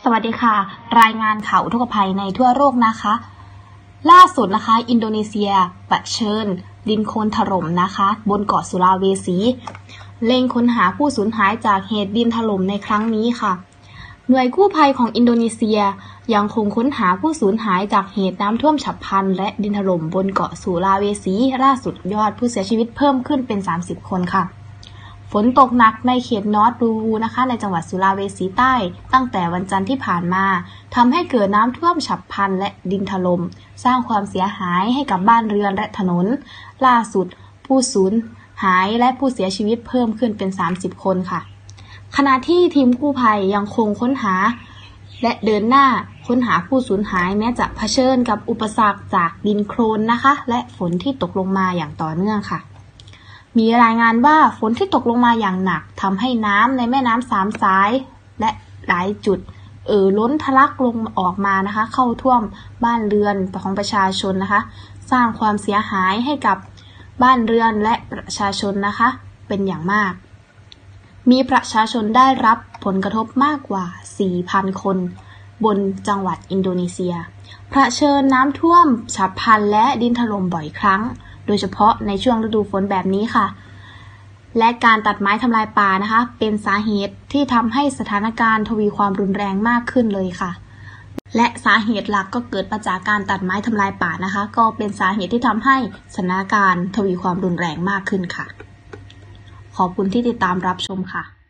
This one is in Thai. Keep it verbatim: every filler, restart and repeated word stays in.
สวัสดีค่ะรายงานข่าวอุทกภัยในทั่วโลกนะคะล่าสุดนะคะอินโดนีเซียเผชิญดินโคลนถล่มนะคะบนเกาะสุลาเวสีเร่งค้นหาผู้สูญหายจากเหตุดินถล่มในครั้งนี้ค่ะหน่วยกู้ภัยของอินโดนีเซียยังคงค้นหาผู้สูญหายจากเหตุน้ำท่วมฉับพลันและดินถล่มบนเกาะสุลาเวสีล่าสุดยอดผู้เสียชีวิตเพิ่มขึ้นเป็นสามสิบคนค่ะฝนตกหนักในเขตนอร์ทบลูนะคะในจังหวัดสุลาเวสีใต้ตั้งแต่วันจันทร์ที่ผ่านมาทำให้เกิดน้ำท่วมฉับพลันและดินถล่มสร้างความเสียหายให้กับบ้านเรือนและถนนล่าสุดผู้สูญหายและผู้เสียชีวิตเพิ่มขึ้นเป็นสามสิบคนค่ะขณะที่ทีมกู้ภัยยังคงค้นหาและเดินหน้าค้นหาผู้สูญหายแม้จะเผชิญกับอุปสรรคจากดินโคลนนะคะและฝนที่ตกลงมาอย่างต่อเนื่องค่ะมีรายงานว่าฝนที่ตกลงมาอย่างหนักทำให้น้ำในแม่น้ำสามสายและหลายจุดเอ่อล้นทะลักลงออกมานะคะเข้าท่วมบ้านเรือนของประชาชนนะคะสร้างความเสียหายให้กับบ้านเรือนและประชาชนนะคะเป็นอย่างมากมีประชาชนได้รับผลกระทบมากกว่า สี่พัน คนบนจังหวัดอินโดนีเซียเผชิญน้ำท่วมฉับพลันและดินถล่มบ่อยครั้งโดยเฉพาะในช่วงฤดูฝนแบบนี้ค่ะและการตัดไม้ทำลายป่านะคะเป็นสาเหตุที่ทำให้สถานการณ์ทวีความรุนแรงมากขึ้นเลยค่ะและสาเหตุหลักก็เกิดมาจากการตัดไม้ทำลายป่านะคะก็เป็นสาเหตุที่ทำให้สถานการณ์ทวีความรุนแรงมากขึ้นค่ะขอบคุณที่ติดตามรับชมค่ะ